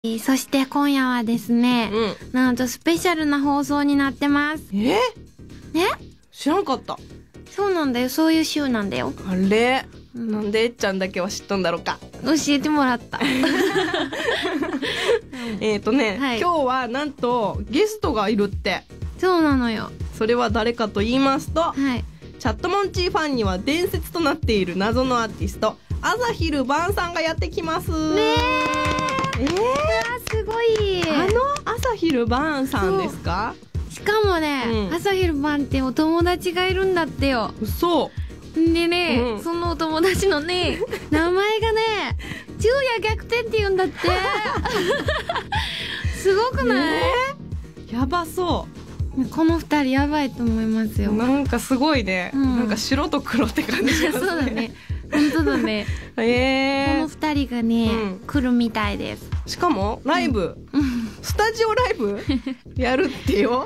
そして今夜はですね、なんとスペシャルな放送になってます。 ね？知らんかった。 そうなんだよ、そういう週なんだよ。 あれ、なんでえっちゃんだけは知っとんだろうか。 教えてもらった。 はい、今日はなんとゲストがいるって。 そうなのよ。 それは誰かと言いますと、 はい、 チャットモンチーファンには伝説となっている謎のアーティスト、朝昼晩さんがやってきます。 ねすごい。 朝昼晩さんですか？ しかもね、朝昼晩ってお友達がいるんだってよ。 嘘。 でね、そのお友達のね、名前がね、昼夜逆転って言うんだって。すごくない？ やばそう。 この二人やばいと思いますよ。 なんかすごいね、なんか白と黒って感じしますね。 そうだね、本当だね。この二人がね、来るみたいです。 しかもライブ、スタジオライブやるってよ。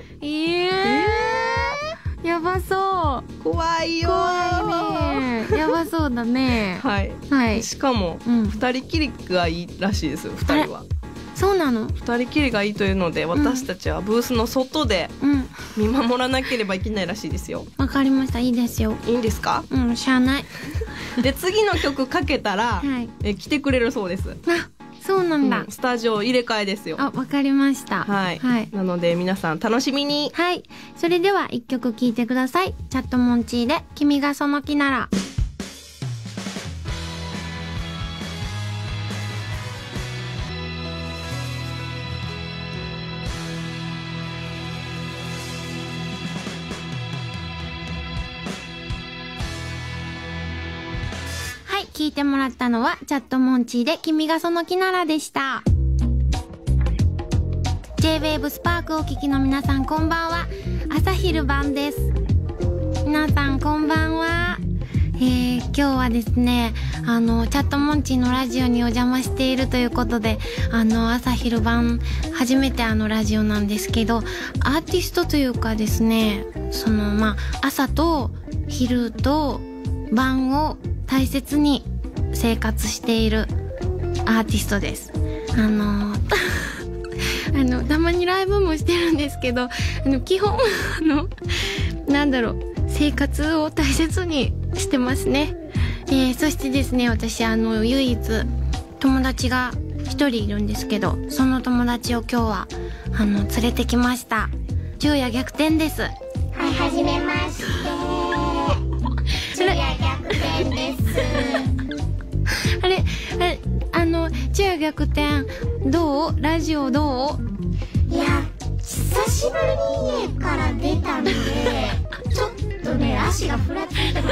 やばそう。 怖いよ。 怖いね。やばそうだね。 はい。しかも二人きりがいいらしいです。二人は。 そうなの？ 二人きりがいいというので、私たちはブースの外で見守らなければいけないらしいですよ。 わかりました。いいですよ。 いいんですか？ しゃあない。 で、次の曲かけたら来てくれるそうです。 あ、そうなんだ。 スタジオ入れ替えですよ。 あ、わかりました。 はい。なので皆さん楽しみに。 はい。それでは一曲聴いてください。チャットモンチーで君がその気なら。聞いてもらったのはチャットモンチーで君がその気ならでした。 J-WAVE スパークをお聞きの皆さん、こんばんは。朝昼晩です。皆さんこんばんは。今日はですね、チャットモンチーのラジオにお邪魔しているということで、朝昼晩初めてラジオなんですけど、アーティストというかですね、朝と昼と晩を大切に生活しているアーティストです。たまにライブもしてるんですけど、基本生活を大切にしてますね。そしてですね、私唯一友達が一人いるんですけど、その友達を今日は連れてきました。昼夜逆転です。 はい、はじめまして。昼夜逆転です。 昼夜逆転どう？ラジオどう？ いや、久しぶりに家から出たんで、ちょっとね、足がふらついてます。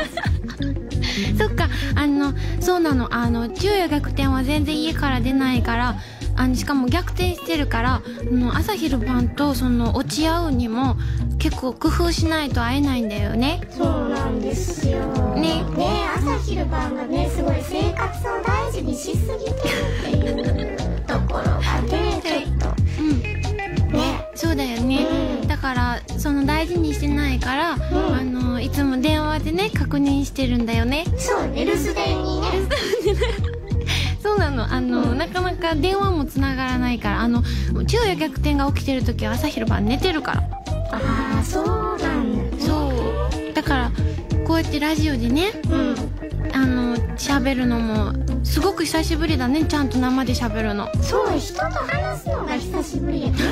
そっか、そうなの。昼夜逆転は全然家から出ないから、しかも逆転してるから、朝昼晩と落ち合うにも結構工夫しないと会えないんだよね。 そうなんですよ。ね、朝昼晩がね、すごい生活を大事にしすぎてるっていうところがね、ちょっと。ね。 そうだよね。だから、大事にしてないから、いつも電話でね、確認してるんだよね。 そうね、留守電にね。 そうなの。なかなか電話もつながらないから、昼夜逆転が起きてるときは朝昼晩寝てるから。 ああ、そうなんだ。 そう。だから、こうやってラジオでね、喋るのも、すごく久しぶりだね、ちゃんと生で喋るの。 そう、人と話すのが久しぶりやね。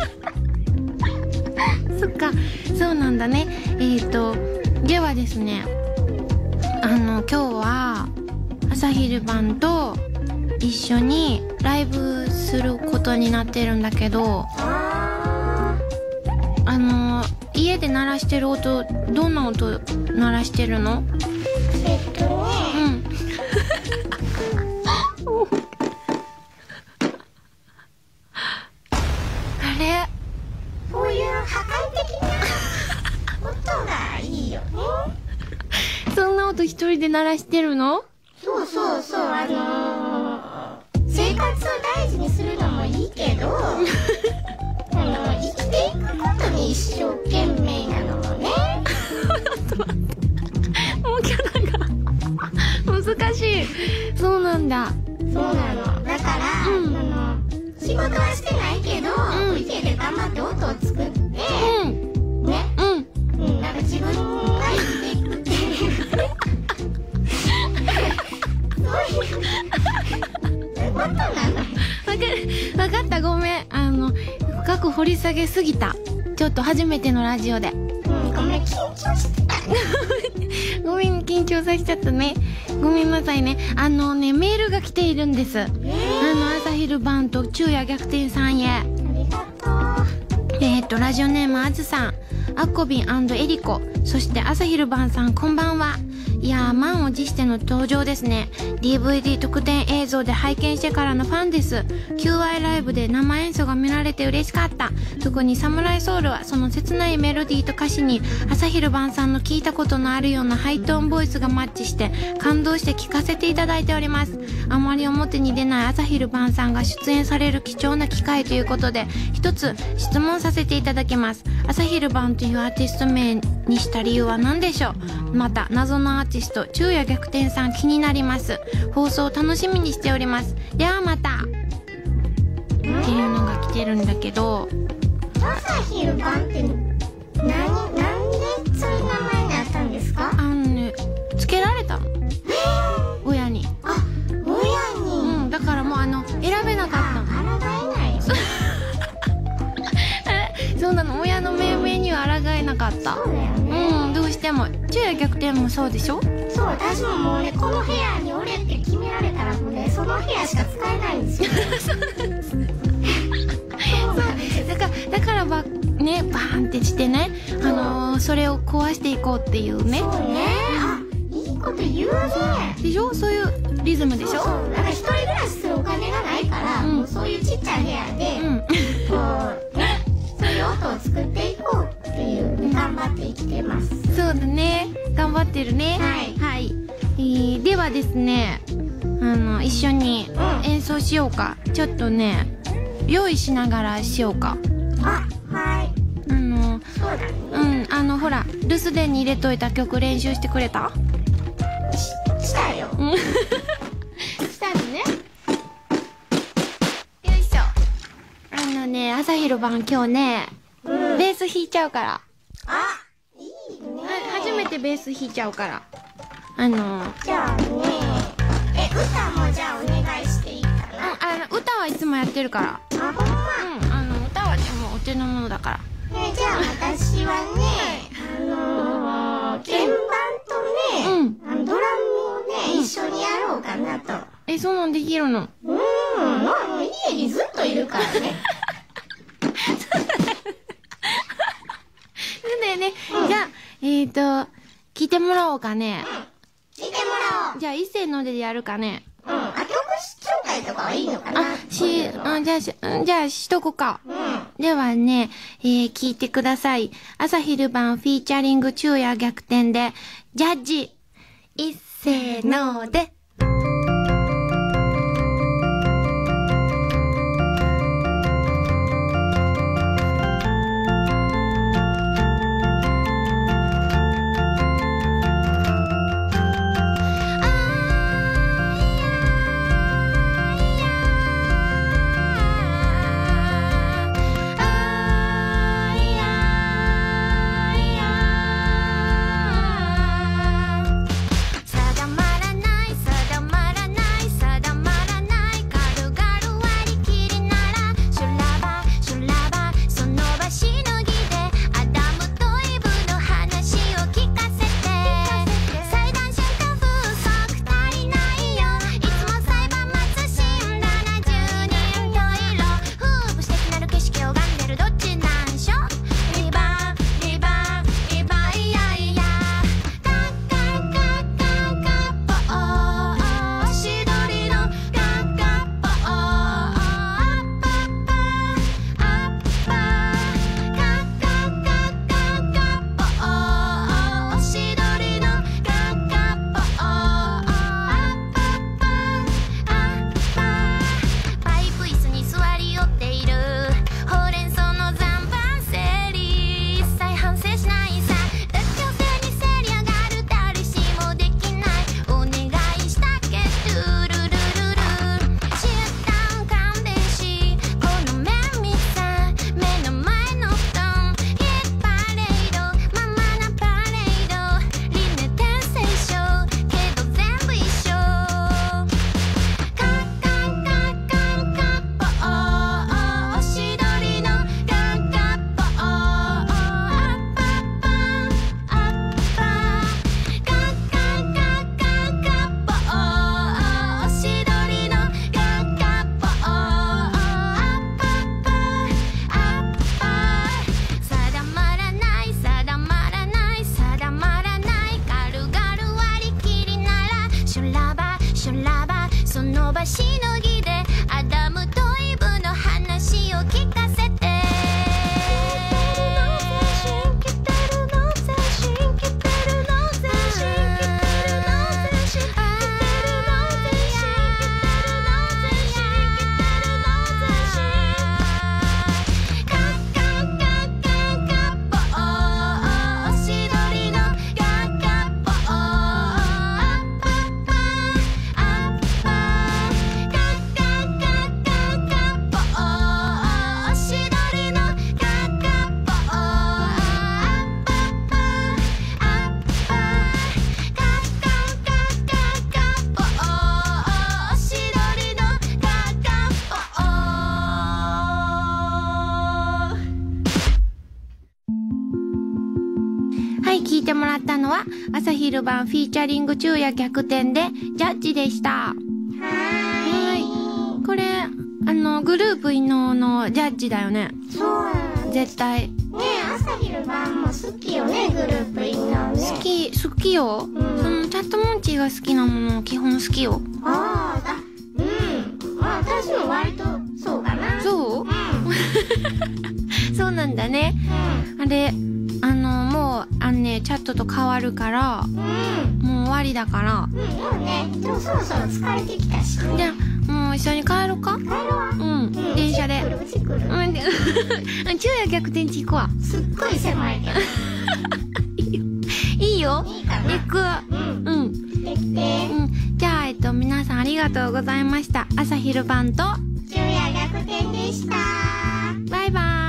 そっか、そうなんだね。ではですね、今日は、朝昼晩と一緒にライブすることになってるんだけど、家で鳴らしてる音、どんな音鳴らしてるの？あれ？ こういう破壊的な音がいいよね。 そんな音一人で鳴らしてるの？ そう、生活を大事にするのもいいけど、生きていくことに一生懸命なのもね。 もうキャラが難しい。そうなんだ。 そうなの。だから、仕事事はしてないけど、家で頑張って音を作って、ね、なんか自分が生きていくっていう。そういうことなの。 わかった、ごめん。深く掘り下げすぎた。ちょっと初めてのラジオで。 ごめん、緊張してた。 ごめん、緊張させちゃったね。ごめんなさいね。メールが来ているんです。朝昼晩と昼夜逆転さんへ。 ありがとう。 ラジオネームあずさん、あっこびん&えりこ、そして朝昼晩さん、こんばんは。いやー、満を持しての登場ですね。DVD 特典映像で拝見してからのファンです。QI ライブで生演奏が見られて嬉しかった。特にサムライソウルはその切ないメロディーと歌詞に朝昼晩さんの聞いたことのあるようなハイトーンボイスがマッチして感動して聞かせていただいております。あまり表に出ない朝昼晩さんが出演される貴重な機会ということで、一つ質問させていただきます。朝昼晩というアーティスト名にした理由は何でしょう。また謎のアーティスト昼夜逆転さん気になります。放送を楽しみにしております。ではまたっていうのが来てるんだけど、 朝昼晩ってなんでそういう名前になったんですか？ つけられたの、親に。 あ、親に。 だからもう選べなかったの。 抗えないよ。 そうなの、親の命名には抗えなかった。 そうだよね。 どうしても。昼夜逆転もそうでしょ？ そう、私ももうね、この部屋におれって決められたらもうね、その部屋しか使えないんですよ。 だからバーンってしてね、それを壊していこうっていうね。 そうね。あ、いいこと言うね。 でしょ？そういうリズムでしょ？ そう。だから一人暮らしするお金がないから、もうそういうちっちゃい部屋で、こうね、そういう音を作っていこうっていうね、頑張って生きてます。 そうだね。頑張ってるね。 はい。 ではですね、一緒に演奏しようか。ちょっとね、用意しながらしようか。 あ、はい。そうだね。 ほら、留守電に入れといた曲練習してくれた？ したよ。 したのね。よいしょ。朝昼晩今日ね、ベース弾いちゃうから。 あ、いいね。 初めてベース弾いちゃうから。 じゃあね、歌もじゃあお願いしていいかな？ 歌はいつもやってるから。 あ、ほんま？ 歌はでもお手の物だから。 じゃあ私はね、鍵盤とね、ドラムをね、一緒にやろうかなと。 そうなんできるの？ もう家にずっといるからね。 そうだよね。じゃあ、聞いてもらおうかね。 聞いてもらおう。 じゃあ、一斉のでやるかね。 曲紹介とかはいいのかな？ じゃあ、しとこか。ではね、聞いてください。朝昼晩フィーチャリング昼夜逆転で、ジャッジ、一斉ので。 定まらない定に聞いてもらったのは朝昼晩フィーチャリング昼夜逆転でジャッジでした。はい。これグループ異能のジャッジだよね。 そうなんです絶対。 ね。朝昼晩も好きよね、グループ異能ね。 好きよ。そのチャットモンチーが好きなもの基本好きよ。 私も割とそうかな。 そうそうなんだね。あれもうねチャットと変わるから、もう終わりだから。 でもね、でもそろそろ疲れてきたし。 じゃあもう一緒に帰ろうか。 帰ろう。 電車で。 うち来る。 昼夜逆転地行くわ。 すっごい狭いけど。 いいよ。 いいかな。 行く。 来て。 じゃあ皆さんありがとうございました。朝昼晩と昼夜逆転でした。 バイバイ。 バイバイ。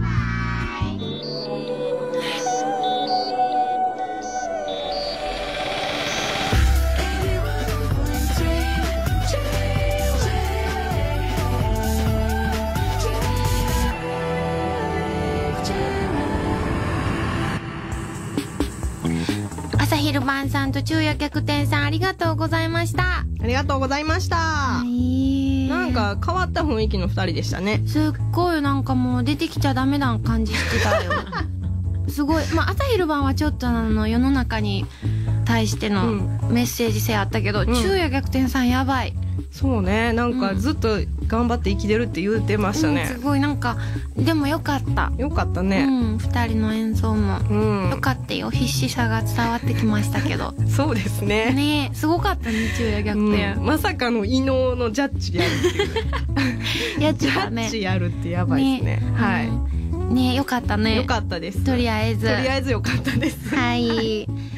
朝昼晩さんと昼夜逆転さんありがとうございました。 ありがとうございました。なんか変わった雰囲気の2人でしたね。 すっごいなんかもう出てきちゃダメな感じしてたよ。すごい。朝昼晩はちょっと世の中に対してのメッセージ性あったけど、昼夜逆転さんやばい。 そうね、なんかずっと頑張って生きてるって言うてましたね。 すごいなんかでもよかった。 よかったね。 2人の演奏もよかったよ。必死さが伝わってきましたけど。 そうですね。 ねえ、すごかったね、昼夜逆転。 まさかの異能のジャッジやるっていう。 やっちゃジャッジやるってやばいですね。はい。 ねえ、よかったね。 よかったです。 とりあえずよかったです。 はい。